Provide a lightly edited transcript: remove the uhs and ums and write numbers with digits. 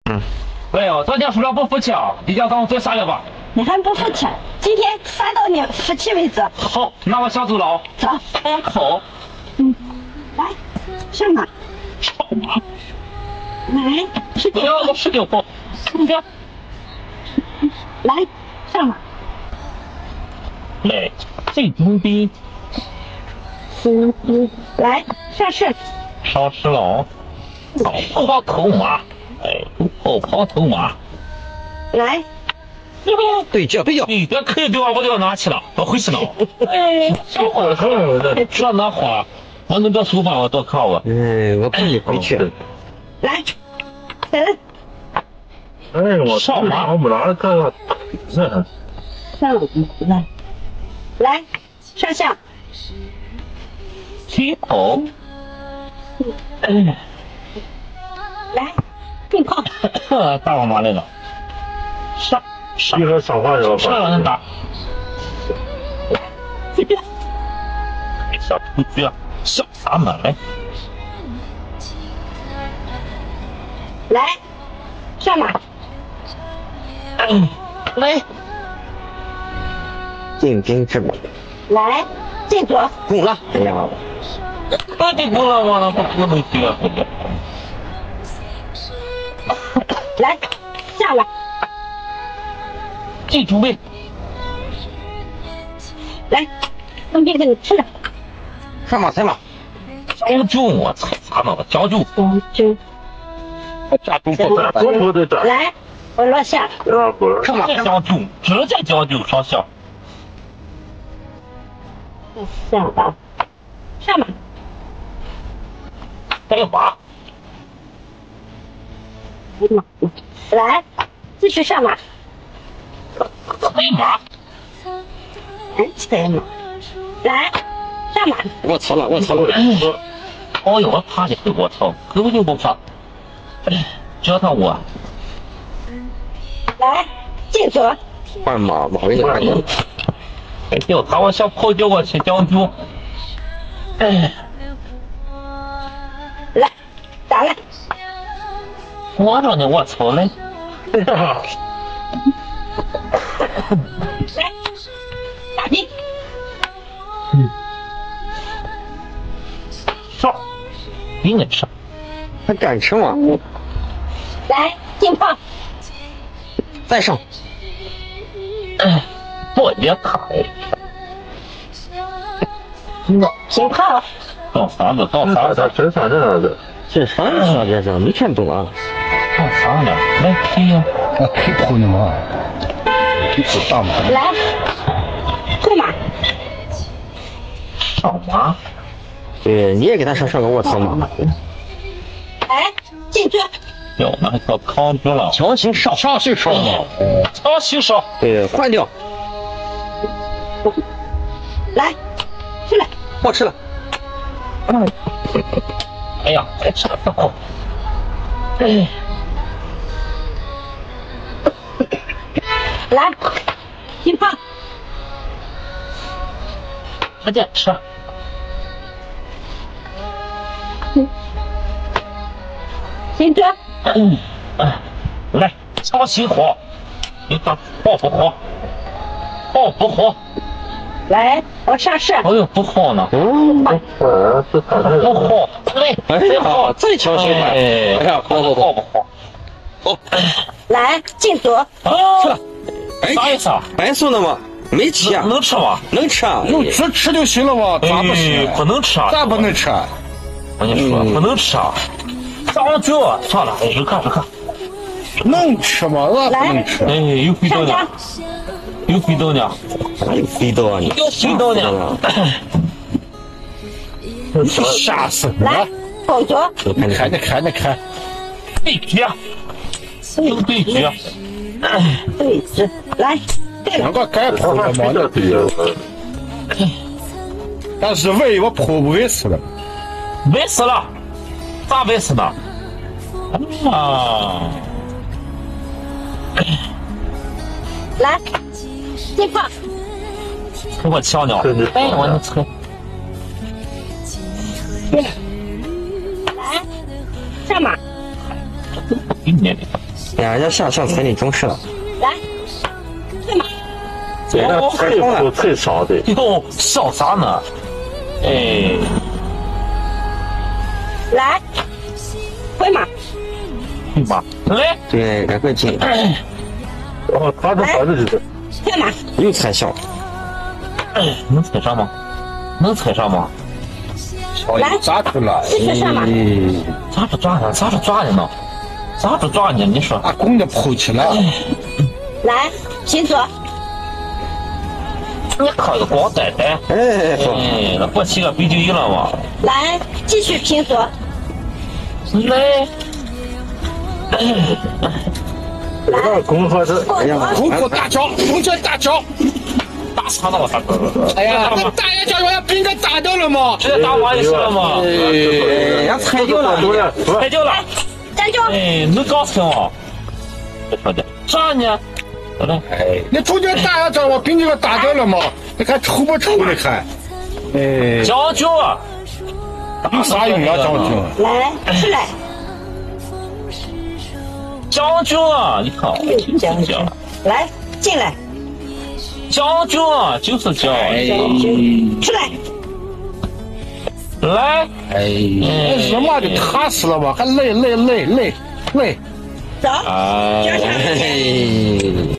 哎呦，昨天输了不服气啊！你叫跟我再杀了吧？ 你还不服气？今天杀到你服气为止。 好，那我下注了啊。 走。 好。 来，上马。 上马。 来， 不要我19号。 来，来，上马。 来，最牛逼。 来，上市。 上市了啊！跑头马，哎，跑头马。 来。 对角对角， 你别可以对吧？我就要拿去了，我回去了。哎，小伙子，这拿花，我能这书法我多看我。 哎，我陪你回去。 来，等。 哎，我上马，我不拿了，看看。 上来，来，上下。 起头。哎， 来，进炮。 大王马来了。上。一会儿上话就上往上打，随便。小出局啊，小啥马来？ 来，上马。 来， 进兵之马。 来，进左。 攻了，哎呀！ 到底攻了吗？不能进啊！ 来，下来。 记住位， 来，东边给你吃的。 上马踩马， 将就我踩啥呢？将就。我加住不在，我在这。 来，我落下。 上马将就，直接将就上下。 下马，上马。 带马。 来，继续上马。 踩马， 踩马，来，上马。 我操了，我操了！ 哦呦，我怕的很，我操，根本就不怕。只要他我。 来，进左。 换马，马位的看见。 哎呦，他我想跑掉我去将就。哎， 来，打来。 我着呢，我操嘞！ 来，打兵。 上，兵也上。 还敢吃吗？ 来，进炮。 再上。 哎，不别卡哎。 进炮。 到啥子？到啥子？这啥子？ 这啥子这是？没看懂啊。 到啥了？来踢呀！ 踢头呢嘛？踢头大马。 来，过马。 上马。 对，你也给他上个卧槽马。 来，进追。 哟，那还可扛住了。 强行上， 强行上嘛。 强行上。 对，换掉。 来，吃了。 我吃了。 哎呀，再吃了不好。哎。 来，进炮。 直接吃。 进追。 来，强行火，你看好不好？好不好？ 来，我上市。 哎呦，不好呢。不好，来， 再好，再强行火。哎呀，好不好？好。 来，进左。 吃了。 啥意思啊？ 白送的吗？没吃啊？ 能吃吗？ 能吃啊？ 有吃就行了嘛，咋不行？ 不能吃啊？ 咋不能吃？ 我跟你说，不能吃啊！将就算了，日看。 能吃吗？俺不能吃。 哎，有味道呢，有味道呢， 有味道啊你！ 有味道呢。 吓死我！ 来，后左。 看。 对决，有对决。 对峙，来， 两个该扑了嘛？但是喂我扑不喂死了。 喂死了，咋喂死的？啊！ 来，进炮。 给我瞧瞧，哎，我的车。 来，上马。 给你的。 哎呀，要像村里中式了。 来，退马。 这个腿粗腿少的。哟，笑啥呢？哎。 来，回马。 回马。来。 对，赶快进。 哦，他这孩子就是。 退马。 又踩小。 能踩上吗？能踩上吗？ 来， 抓住了。 继续上马。 咋不抓呢？咋不抓的呢？咋不抓呢？你说。 把公的抛起来。 来，平左。 你靠个光呆呆。哎，那不起个杯就赢了吗？ 来，继续平左。 来。 来， 公和是， 哎呀， 公过大脚，公脚大脚。 打死了我大哥！ 哎呀，那大爷脚要被人家打掉了吗？ 直接打完就行了嘛。 哎呀，踩掉了， 踩掉了。 站住！ 哎，能搞死我！这说的啥呢？好嘞。 哎，你中间大爷脚我被人家打掉了吗？你看抽不抽的看？哎， 将军， 有啥用啊，将军？ 来，出来。 将军，你看， 将军，来进来。 将军就是将军，出来。 来， 哎，日妈的卡死了吧？还累。 走， 哎。